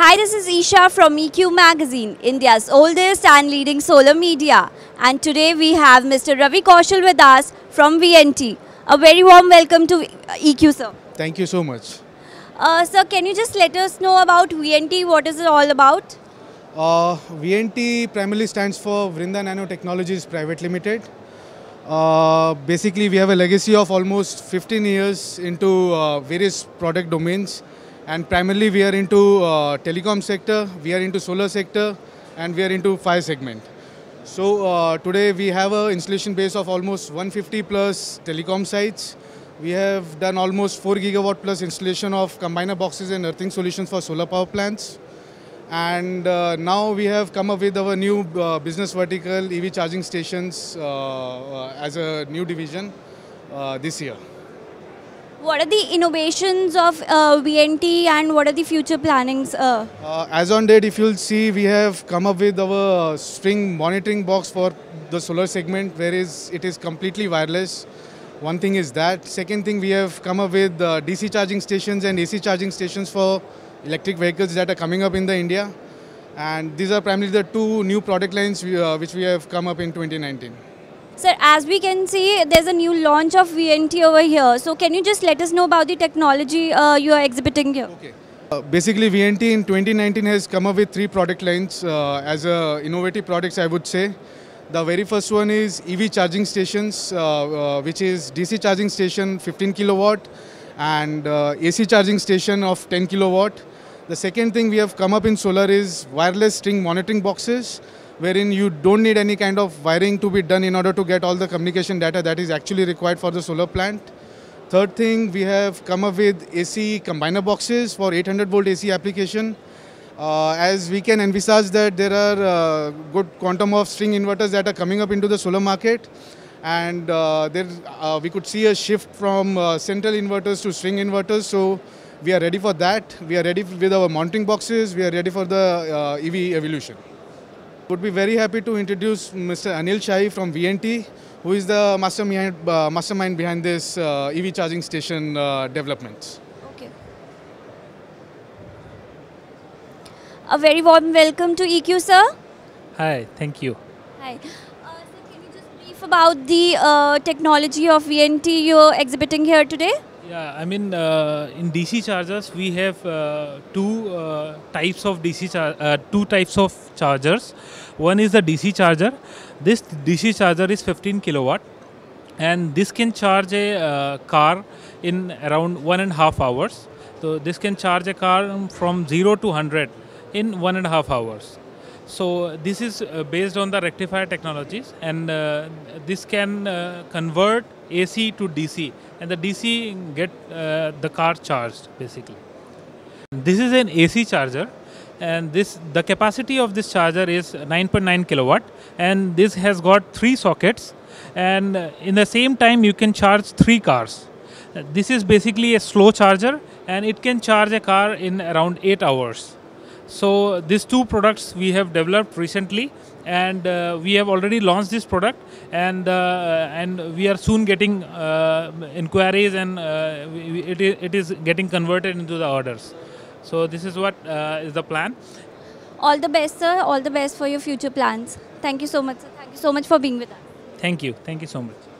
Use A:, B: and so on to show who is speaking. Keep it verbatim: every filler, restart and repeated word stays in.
A: Hi, this is Isha from E Q Magazine, India's oldest and leading solar media. And today we have Mister Ravi Kaushal with us from V N T. A very warm welcome to E Q, sir.
B: Thank you so much.
A: Uh, sir, can you just let us know about V N T? What is it all about?
B: Uh, V N T primarily stands for Vrinda Nanotechnologies Private Limited. Uh, basically, we have a legacy of almost fifteen years into uh, various product domains. And primarily, we are into uh, telecom sector, we are into solar sector, and we are into fire segment. So uh, today we have an installation base of almost one hundred fifty plus telecom sites. We have done almost four gigawatt plus installation of combiner boxes and earthing solutions for solar power plants. And uh, now we have come up with our new uh, business vertical, E V charging stations, uh, uh, as a new division uh, this year.
A: What are the innovations of uh, V N T and what are the future plannings? Uh?
B: Uh, as on date, if you'll see, we have come up with our string monitoring box for the solar segment, whereas it is completely wireless. One thing is that. Second thing, we have come up with uh, D C charging stations and A C charging stations for electric vehicles that are coming up in the India. And these are primarily the two new product lines we, uh, which we have come up in twenty nineteen.
A: Sir, as we can see, there's a new launch of V N T over here. So can you just let us know about the technology uh, you are exhibiting here?
B: Okay. Uh, basically, V N T in twenty nineteen has come up with three product lines uh, as uh, innovative products, I would say. The very first one is E V charging stations, uh, uh, which is D C charging station fifteen kilowatt and uh, A C charging station of ten kilowatt. The second thing we have come up in solar is wireless string monitoring boxes, wherein you don't need any kind of wiring to be done in order to get all the communication data that is actually required for the solar plant. Third thing, we have come up with A C combiner boxes for eight hundred volt A C application. Uh, as we can envisage that there are uh, good quantum of string inverters that are coming up into the solar market, and uh, there uh, we could see a shift from uh, central inverters to string inverters. So we are ready for that. We are ready with our mounting boxes. We are ready for the uh, E V evolution. Would be very happy to introduce Mister Anil Shahi from V N T, who is the mastermind, uh, mastermind behind this uh, E V charging station uh, developments.
A: Okay. A very warm welcome to E Q, sir.
C: Hi, thank you.
A: Hi. Uh, sir, can you just brief about the uh, technology of V N T you're exhibiting here today?
C: Yeah, I mean, uh, in D C chargers, we have uh, two uh, types of D C char uh, two types of chargers. One is the D C charger. This D C charger is fifteen kilowatt, and this can charge a uh, car in around one and a half hours. So this can charge a car from zero to one hundred in one and a half hours. So this is uh, based on the rectifier technologies, and uh, this can uh, convert A C to D C, and the D C get uh, the car charged basically. This is an A C charger, and this the capacity of this charger is nine point nine kilowatt, and this has got three sockets, and uh, in the same time you can charge three cars. Uh, this is basically a slow charger, and it can charge a car in around eight hours. So these two products we have developed recently, and uh, we have already launched this product, and uh, and we are soon getting uh, inquiries, and uh, we, it, is, it is getting converted into the orders. So this is what uh, is the plan.
A: All the best, sir. All the best for your future plans. Thank you so much, sir. Thank you so much for being with us.
C: Thank you. Thank you so much.